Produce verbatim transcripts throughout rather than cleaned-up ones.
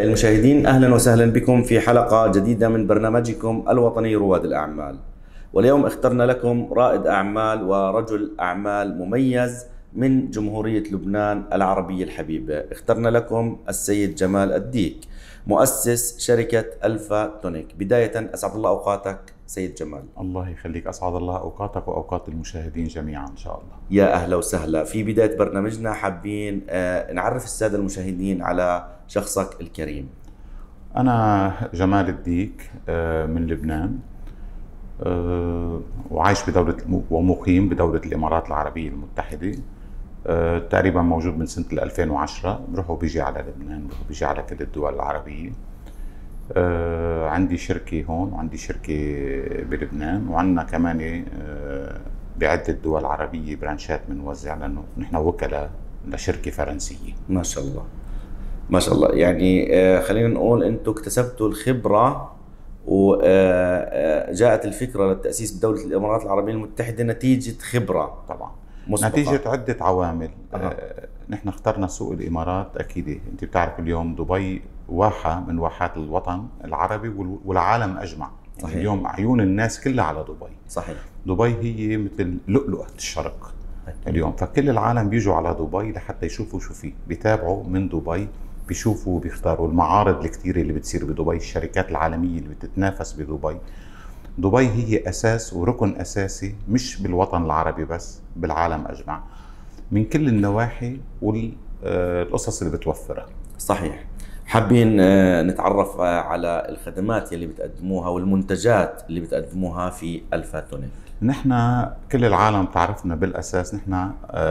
المشاهدين، أهلا وسهلا بكم في حلقة جديدة من برنامجكم الوطني رواد الأعمال. واليوم اخترنا لكم رائد أعمال ورجل أعمال مميز من جمهورية لبنان العربية الحبيبة. اخترنا لكم السيد جمال الديك، مؤسس شركة ألفا تونيك. بداية أسعد الله أوقاتك سيد جمال. الله يخليك، أسعد الله أوقاتك وأوقات المشاهدين جميعا إن شاء الله. يا أهلا وسهلا. في بداية برنامجنا حابين نعرف السادة المشاهدين على شخصك الكريم. أنا جمال الديك من لبنان، وعايش بدولة ومقيم بدولة الإمارات العربية المتحدة. تقريبا موجود من سنة ألفين وعشرة، بروح وبيجي على لبنان، بروح وبيجي على كل الدول العربية. عندي شركة هون وعندي شركة بلبنان، وعندنا كمان بعدة دول عربية برانشات بنوزع، لأنه نحن وكلاء لشركة فرنسية. ما شاء الله ما شاء الله. يعني خلينا نقول أنتم اكتسبتوا الخبرة وجاءت الفكرة للتأسيس بدولة الإمارات العربية المتحدة نتيجة خبرة طبعا مسبقة. نتيجة عدة عوامل. أه. نحن اخترنا سوق الإمارات. أكيد أنت بتعرف اليوم دبي واحة من واحات الوطن العربي والعالم أجمع. صحيح. اليوم عيون الناس كلها على دبي. صحيح. دبي هي مثل لؤلؤة الشرق اليوم، فكل العالم بيجوا على دبي لحتى يشوفوا شو فيه، بيتابعوا من دبي، بيشوفوا وبيختاروا المعارض الكثيرة اللي بتصير بدبي، الشركات العالمية اللي بتتنافس بدبي. دبي هي أساس وركن أساسي مش بالوطن العربي بس، بالعالم أجمع، من كل النواحي والقصص اللي بتوفرها. صحيح. حابين نتعرف على الخدمات اللي بتقدموها والمنتجات اللي بتقدموها في ألفا تونيك. نحن كل العالم تعرفنا بالأساس، نحن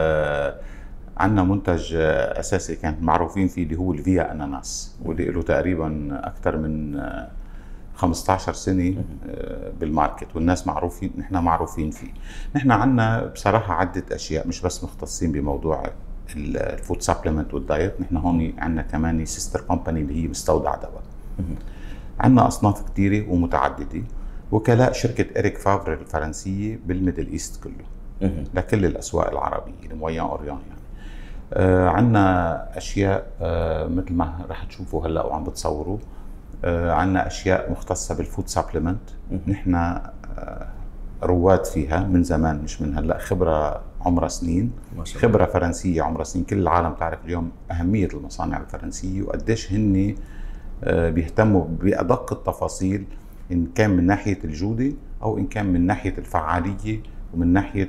عندنا منتج أساسي كان معروفين فيه اللي هو الفيا أناناس، واللي له تقريبا أكثر من خمسة عشر سنة بالماركت، والناس معروفين، نحن معروفين فيه. نحن عندنا بصراحة عدة أشياء، مش بس مختصين بموضوع الفود سبلمنت والدايت. نحن هون عندنا كمان سيستر كومباني اللي هي مستودع دواء. عندنا أصناف كثيرة ومتعددة، وكلاء شركة إريك فافر الفرنسية بالميدل إيست كله، لكل الأسواق العربية المويان أوريان يعني. آه عندنا أشياء آه مثل ما رح تشوفوا هلأ وعم بتصوروا. آه عندنا أشياء مختصة بالفود سبلمنت. نحن آه رواد فيها من زمان، مش من هلأ، خبرة عمرها سنين، خبرة فرنسية عمرها سنين. كل العالم تعرف اليوم أهمية المصانع الفرنسية وقديش هن آه بيهتموا بأدق التفاصيل، إن كان من ناحية الجودة أو إن كان من ناحية الفعالية ومن ناحية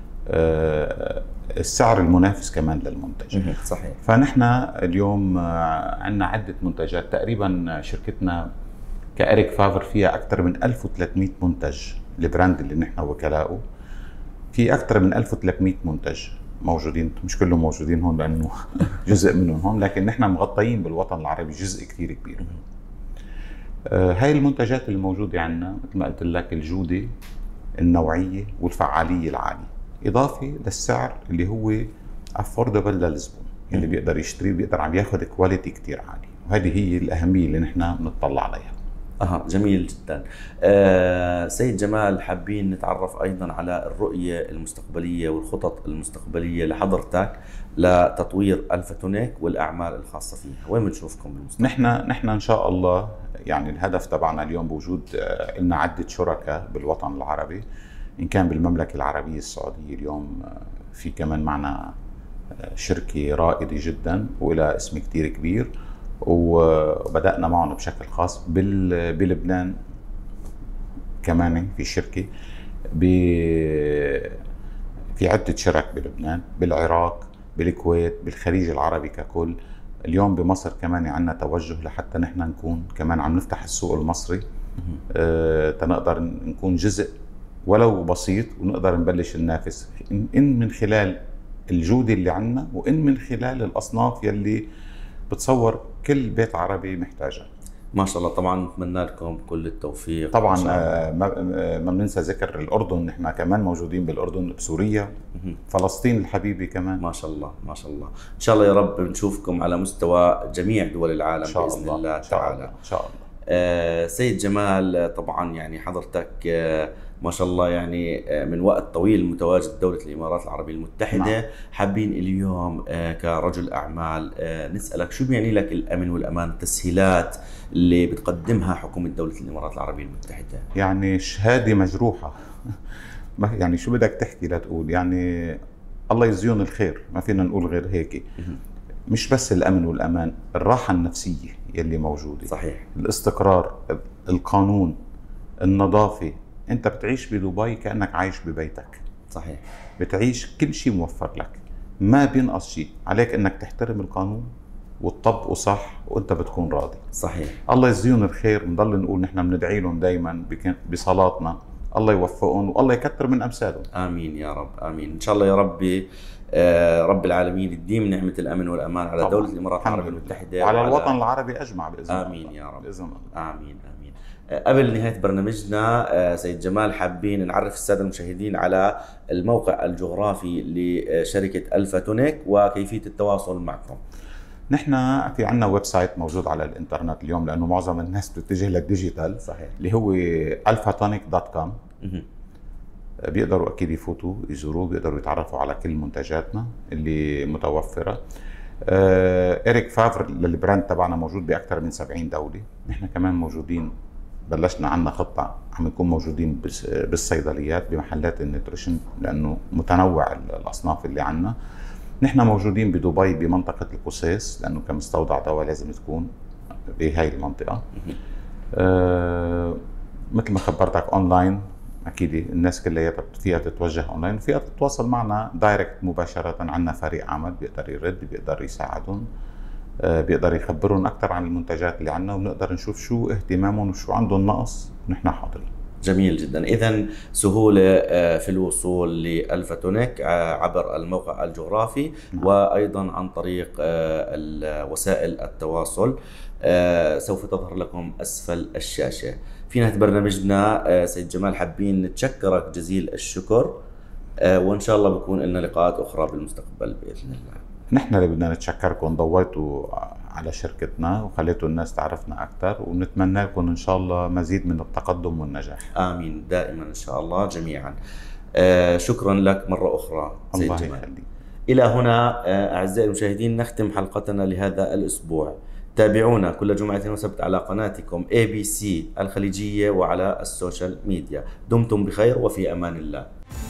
آه السعر المنافس كمان للمنتج. صحيح. فنحن اليوم عندنا عدة منتجات. تقريبا شركتنا كأريك فافر فيها أكثر من ألف وثلاثمئة منتج. البراند اللي نحن وكلاؤه في أكثر من ألف وثلاثمئة منتج موجودين، مش كلهم موجودين هون لأنه جزء منهم هون، لكن نحن مغطيين بالوطن العربي جزء كثير كبير. آه هاي المنتجات اللي موجودة عندنا مثل ما قلت لك، الجودة، النوعية والفعالية العالية، إضافة للسعر اللي هو أفوردبل للزبون، اللي بيقدر يشتري بيقدر عم ياخذ كواليتي كتير عالي. وهذه هي الأهمية اللي نحن بنطلع عليها. أها، جميل جدا. آه سيد جمال، حابين نتعرف أيضا على الرؤية المستقبلية والخطط المستقبلية لحضرتك لتطوير ألفا تونيك والأعمال الخاصة فيها. وين بنشوفكم بالمستقبل؟ نحن نحن إن شاء الله يعني الهدف تبعنا اليوم بوجود آه لنا عدة شركاء بالوطن العربي، إن كان بالمملكة العربية السعودية. اليوم في كمان معنا شركة رائدة جدا وإلى اسم كتير كبير، وبدأنا معهم بشكل خاص بلبنان. كمان في شركة في عدة شرك بلبنان، بالعراق، بالكويت، بالخليج العربي ككل. اليوم بمصر كمان عندنا توجه لحتى نحن نكون كمان عم نفتح السوق المصري، أه تنقدر نكون جزء ولو بسيط ونقدر نبلش ننافس، إن من خلال الجودة اللي عندنا وإن من خلال الأصناف يلي بتصور كل بيت عربي محتاجها. ما شاء الله. طبعا نتمنى لكم كل التوفيق. طبعا آه ما بننسى ذكر الأردن، نحن كمان موجودين بالأردن، بسوريا، فلسطين الحبيبة كمان. ما شاء الله ما شاء الله. إن شاء الله يا رب نشوفكم على مستوى جميع دول العالم بإذن الله, الله تعالى. إن شاء الله. سيد جمال، طبعا يعني حضرتك ما شاء الله يعني من وقت طويل متواجد بدولة الإمارات العربية المتحدة. نعم. حابين اليوم كرجل أعمال نسألك شو بيعني لك الأمن والأمان، التسهيلات اللي بتقدمها حكومة دولة الإمارات العربية المتحدة؟ يعني شهادة مجروحة يعني شو بدك تحكي لتقول، يعني الله يجزيهم الخير، ما فينا نقول غير هيك. مش بس الأمن والأمان، الراحة النفسية يلي موجودة. صحيح. الاستقرار، القانون، النظافة. انت بتعيش بدبي كأنك عايش ببيتك. صحيح. بتعيش كل شيء موفر لك، ما بينقص شيء، عليك انك تحترم القانون وتطبقه صح وانت بتكون راضي. صحيح. الله يجزيهم الخير، بنضل نقول نحن بندعي لهم دائما بصلاتنا، الله يوفقهم والله يكثر من امثالهم. امين يا رب، امين. ان شاء الله يا ربي آه رب العالمين يديم نعمة الأمن والأمان على طبعا. دولة الإمارات العربية المتحدة وعلى الوطن العربي أجمع بإذن الله. آمين يا رب. بإذن الله. آمين آمين. آه قبل نهاية برنامجنا آه سيد جمال، حابين نعرف السادة المشاهدين على الموقع الجغرافي لشركة ألفاتونيك وكيفية التواصل معكم. نحن في عنا ويب سايت موجود على الانترنت اليوم، لأنه معظم الناس بتتجه للديجيتال. صحيح. اللي هو ألفاتونيك دوت كوم. بيقدروا اكيد يفوتوا يزوروه، بيقدروا يتعرفوا على كل منتجاتنا اللي متوفره. آه إريك فافر للبراند تبعنا موجود باكثر من سبعين دوله. نحن كمان موجودين، بلشنا عنا خطه عم نكون موجودين بالصيدليات بمحلات النيوتريشن، لانه متنوع الاصناف اللي عنا. نحن موجودين بدبي بمنطقه القصيص، لانه كمستودع دواء لازم تكون بهاي المنطقه. آه مثل ما خبرتك اونلاين، اكيد الناس كلها فيها تتوجه اونلاين، وفيها تتواصل معنا دايركت مباشره. عندنا فريق عمل بيقدر يرد، بيقدر يساعدهم، بيقدر يخبرهم اكثر عن المنتجات اللي عندنا، وبنقدر نشوف شو اهتمامهم وشو عندهم نقص ونحن حاضرين. جميل جدا. اذا سهوله في الوصول لألفاتونيك عبر الموقع الجغرافي. نعم. وايضا عن طريق وسائل التواصل سوف تظهر لكم اسفل الشاشه. في نهاية برنامجنا سيد جمال حابين نتشكرك جزيل الشكر، وإن شاء الله بكون لنا لقاءات أخرى بالمستقبل بإذن الله. نحن اللي بدنا نتشكركم، ضويتوا على شركتنا وخليتوا الناس تعرفنا أكثر، ونتمنى لكم إن شاء الله مزيد من التقدم والنجاح. آمين دائما إن شاء الله جميعا. شكرا لك مرة أخرى سيد الله جمال. يخليك. إلى هنا أعزائي المشاهدين نختم حلقتنا لهذا الأسبوع. تابعونا كل جمعة وسبت على قناتكم إيه بي سي الخليجية وعلى السوشيال ميديا. دمتم بخير وفي أمان الله.